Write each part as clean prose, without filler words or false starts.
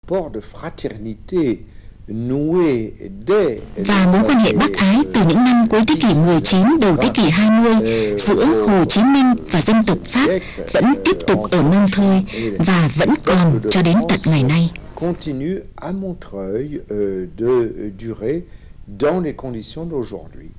Và mối quan hệ bác ái từ những năm cuối thế kỷ 19, đầu thế kỷ 20 giữa Hồ Chí Minh và dân tộc Pháp vẫn tiếp tục ở Montreuil và vẫn còn cho đến tận ngày nay. Continue à Montreuil de durer dans les conditions d'aujourd'hui.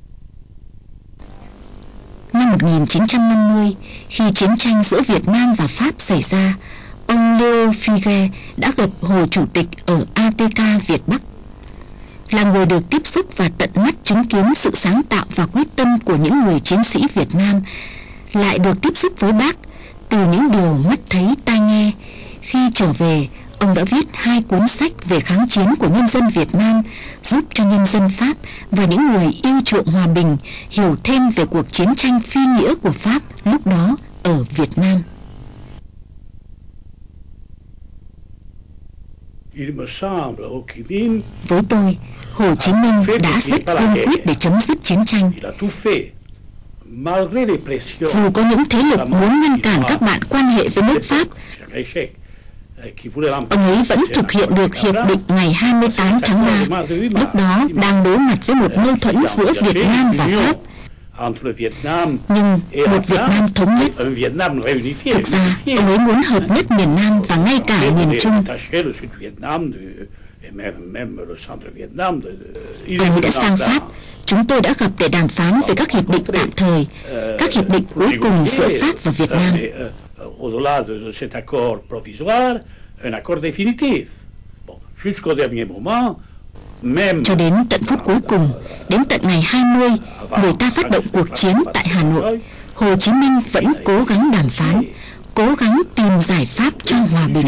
Năm 1950, khi chiến tranh giữa Việt Nam và Pháp xảy ra, ông Leo Figuet đã gặp Hồ Chủ tịch ở ATK Việt Bắc. Là người được tiếp xúc và tận mắt chứng kiến sự sáng tạo và quyết tâm của những người chiến sĩ Việt Nam, lại được tiếp xúc với Bác từ những điều mắt thấy tai nghe. Khi trở về, ông đã viết 2 cuốn sách về kháng chiến của nhân dân Việt Nam, giúp cho nhân dân Pháp và những người yêu chuộng hòa bình hiểu thêm về cuộc chiến tranh phi nghĩa của Pháp lúc đó ở Việt Nam. Với tôi, Hồ Chí Minh đã rất cương quyết để chấm dứt chiến tranh. Dù có những thế lực muốn ngăn cản các bạn quan hệ với nước Pháp, ông ấy vẫn thực hiện được hiệp định ngày 28 tháng 3, lúc đó đang đối mặt với một mâu thuẫn giữa Việt Nam và Pháp. Nhưng một Việt Nam thống nhất. Thực ra, ông ấy muốn hợp nhất miền Nam và ngay cả miền Trung. Ông ấy đã sang Pháp. Chúng tôi đã gặp để đàm phán về các hiệp định tạm thời, các hiệp định cuối cùng giữa Pháp và Việt Nam. Cho đến tận phút cuối cùng, đến tận ngày 20, người ta phát động cuộc chiến tại Hà Nội, Hồ Chí Minh vẫn cố gắng đàm phán, cố gắng tìm giải pháp cho hòa bình.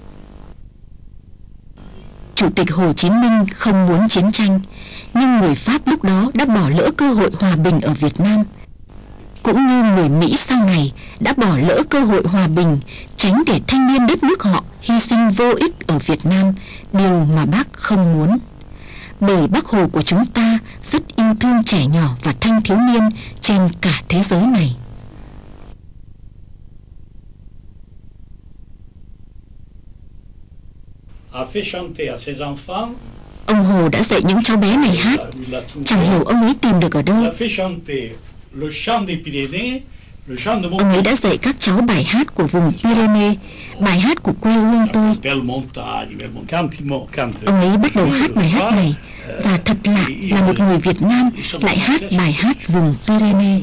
Chủ tịch Hồ Chí Minh không muốn chiến tranh, nhưng người Pháp lúc đó đã bỏ lỡ cơ hội hòa bình ở Việt Nam. Cũng như người Mỹ sau này đã bỏ lỡ cơ hội hòa bình, tránh để thanh niên đất nước họ hy sinh vô ích ở Việt Nam, điều mà Bác không muốn. Bởi Bác Hồ của chúng ta rất yêu thương trẻ nhỏ và thanh thiếu niên trên cả thế giới này. Ông Hồ đã dạy những cháu bé này hát, chẳng hiểu ông ấy tìm được ở đâu. Ông ấy đã dạy các cháu bài hát của vùng Pyrénées, bài hát của quê hương tôi. Ông ấy bắt đầu hát bài hát này, và thật lạ là một người Việt Nam lại hát bài hát vùng Pyrénées.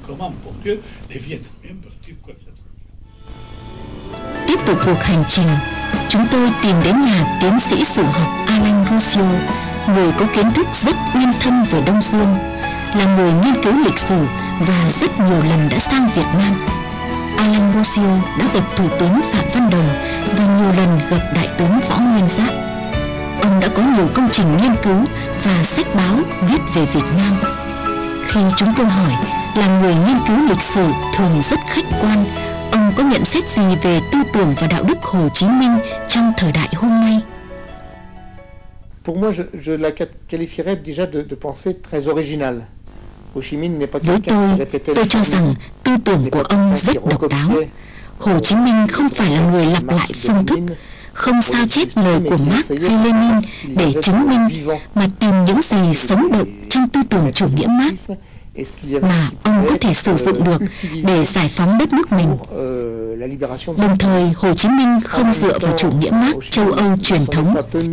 Tiếp tục cuộc hành trình, chúng tôi tìm đến nhà tiến sĩ sử học Alain Roussio, người có kiến thức rất uyên thâm về Đông Dương, là người nghiên cứu lịch sử và rất nhiều lần đã sang Việt Nam. Alain Roussio đã gặp Thủ tướng Phạm Văn Đồng và nhiều lần gặp Đại tướng Võ Nguyên Giáp. Ông đã có nhiều công trình nghiên cứu và sách báo viết về Việt Nam. Khi chúng tôi hỏi, là người nghiên cứu lịch sử thường rất khách quan, ông có nhận xét gì về tư tưởng và đạo đức Hồ Chí Minh trong thời đại hôm nay? Pour moi, je la qualifierais déjà de pensée très originale. Với tôi cho rằng tư tưởng của ông rất độc đáo. Hồ Chí Minh không phải là người lặp lại phương thức, không sao chép lời của Marx hay Lenin để chứng minh, mà tìm những gì sống động trong tư tưởng chủ nghĩa Marx mà ông có thể sử dụng được để giải phóng đất nước mình. Đồng thời, Hồ Chí Minh không dựa vào chủ nghĩa Marx châu Âu truyền thống,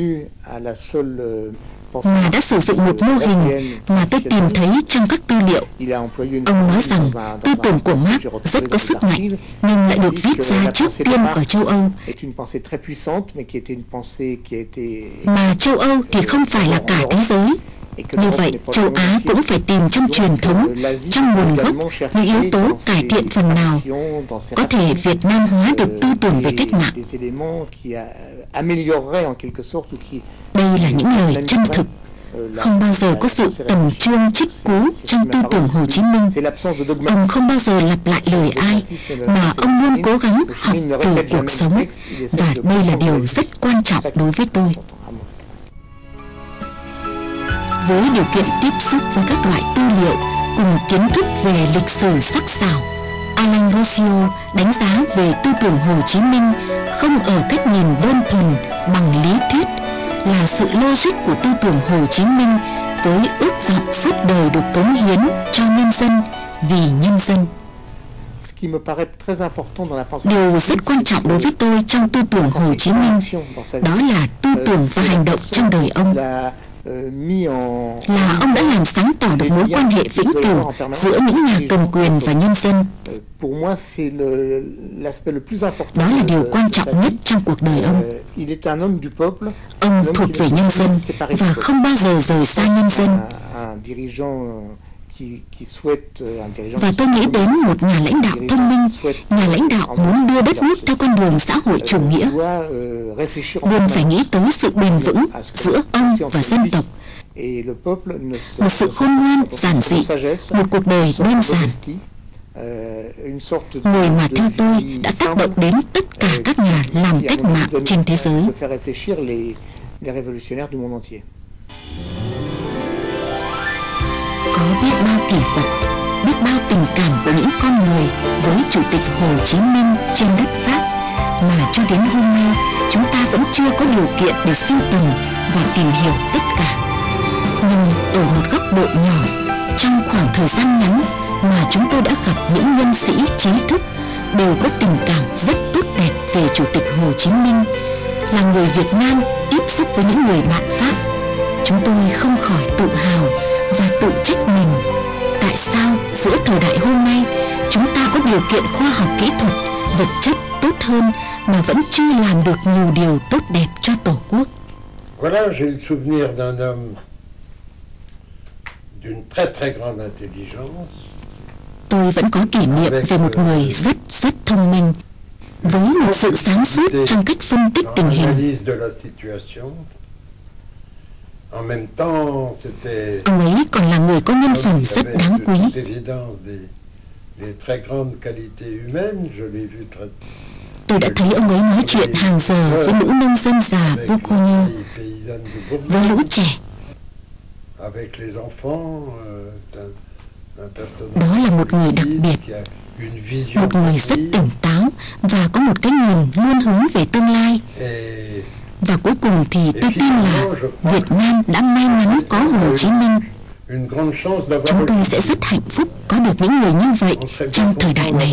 mà đã sử dụng một mô hình mà tôi tìm thấy trong các tư liệu. Ông nói rằng tư tưởng của Marx rất có sức mạnh, nhưng lại được viết ra trước tiên ở châu Âu. Mà châu Có thì không phải là cả thế giới. Như vậy, châu Á cũng phải tìm trong truyền thống, trong nguồn gốc, những yếu tố cải thiện phần nào có thể Việt Nam hóa được tư tưởng về cách mạng. Đây là những lời chân thực, không bao giờ có sự tầm chương trích cú trong tư tưởng Hồ Chí Minh. Ông không bao giờ lặp lại lời ai, mà ông luôn cố gắng học từ cuộc sống, và đây là điều rất quan trọng đối với tôi. Với điều kiện tiếp xúc với các loại tư liệu cùng kiến thức về lịch sử sắc sảo, Alain Roussio đánh giá về tư tưởng Hồ Chí Minh không ở cách nhìn đơn thuần bằng sự logic của tư tưởng Hồ Chí Minh với ước vọng suốt đời được cống hiến cho nhân dân, vì nhân dân. Điều rất quan trọng đối với tôi trong tư tưởng Hồ Chí Minh đó là tư tưởng và hành động trong đời ông. Là ông đã làm sáng tỏ được mối quan hệ vĩnh cửu giữa những nhà cầm quyền và nhân dân. Đó là điều quan trọng nhất trong cuộc đời ông. Ông thuộc về nhân dân và không bao giờ rời xa nhân dân. Và tôi nghĩ đến một nhà lãnh đạo thông minh, nhà lãnh đạo muốn đưa đất nước theo con đường xã hội chủ nghĩa, luôn phải nghĩ tới sự bền vững giữa ông và dân tộc, một sự khôn ngoan giản dị, một cuộc đời đơn giản. Người mà theo tôi đã tác động đến tất cả các nhà làm cách mạng trên thế giới. Có biết bao kỷ vật, biết bao tình cảm của những con người với Chủ tịch Hồ Chí Minh trên đất Pháp mà cho đến hôm nay chúng ta vẫn chưa có điều kiện để sưu tầm và tìm hiểu tất cả. Nhưng ở một góc độ nhỏ, trong khoảng thời gian ngắn mà chúng tôi đã gặp những nhân sĩ trí thức đều có tình cảm rất tốt đẹp về Chủ tịch Hồ Chí Minh, là người Việt Nam tiếp xúc với những người bạn Pháp, chúng tôi không khỏi tự hào và tự trách mình. Tại sao giữa thời đại hôm nay chúng ta có điều kiện khoa học kỹ thuật, vật chất tốt hơn mà vẫn chưa làm được nhiều điều tốt đẹp cho Tổ quốc? Voilà, j'ai le souvenir d'un homme d'une très très grande intelligence. Tôi vẫn có kỷ niệm về một người rất thông minh, với một sự sáng suốt trong cách phân tích tình hình. Ông ấy còn là người có nhân phẩm rất đáng quý. Tôi đã thấy ông ấy nói chuyện hàng giờ với lũ nông dân già Bourgogne, với lũ trẻ. Đó là một người đặc biệt, một người rất tỉnh táo và có một cái nhìn luôn hướng về tương lai. Và cuối cùng thì tôi tin là Việt Nam đã may mắn có Hồ Chí Minh. Chúng tôi sẽ rất hạnh phúc có được những người như vậy trong thời đại này.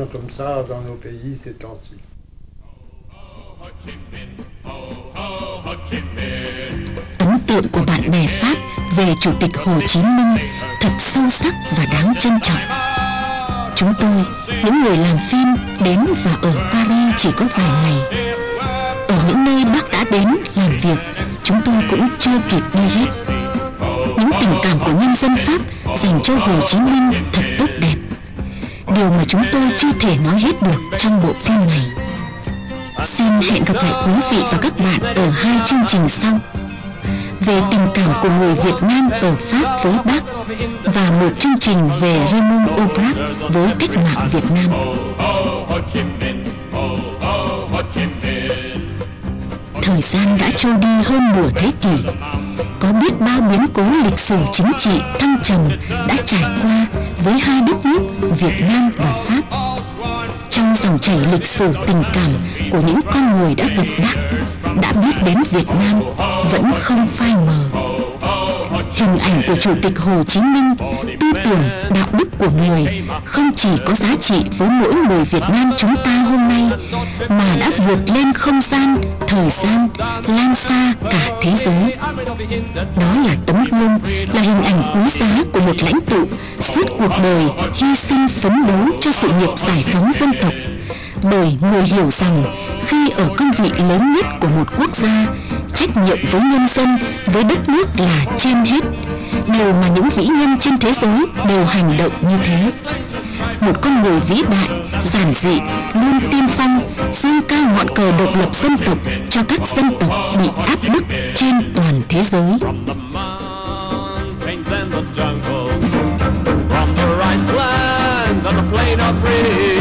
Ấn tượng của bạn bè Pháp về Chủ tịch Hồ Chí Minh thật sâu sắc và đáng trân trọng. Chúng tôi, những người làm phim đến và ở Paris chỉ có vài ngày. Ở những nơi Bác đã đến làm việc, chúng tôi cũng chưa kịp đi hết. Những tình cảm của nhân dân Pháp dành cho Hồ Chí Minh thật tốt đẹp, điều mà chúng tôi chưa thể nói hết được trong bộ phim này. Xin hẹn gặp lại quý vị và các bạn ở 2 chương trình sau về tình cảm của người Việt Nam ở Pháp với Bác và một chương trình về Raymond Aubrac với cách mạng Việt Nam. Thời gian đã trôi đi hơn nửa thế kỷ. Có biết bao biến cố lịch sử chính trị thăng trầm đã trải qua với hai đất nước Việt Nam và Pháp. Trong dòng chảy lịch sử tình cảm của những con người đã gặp Bác, đã biết đến Việt Nam vẫn không phai mờ. Hình ảnh của Chủ tịch Hồ Chí Minh, tư tưởng, đạo đức của người không chỉ có giá trị với mỗi người Việt Nam chúng ta hôm nay, mà đã vượt lên không gian, thời gian, lan xa cả thế giới. Đó là tấm gương, là hình ảnh quý giá của một lãnh tụ suốt cuộc đời hy sinh phấn đấu cho sự nghiệp giải phóng dân tộc. Bởi người hiểu rằng khi ở cương vị lớn nhất của một quốc gia, trách nhiệm với nhân dân, với đất nước là trên hết. Điều mà những vĩ nhân trên thế giới đều hành động như thế. Một con người vĩ đại, giản dị, luôn tiên phong, dương cao ngọn cờ độc lập dân tộc cho các dân tộc bị áp bức trên toàn thế giới. From the rice lands and the plain of Brie.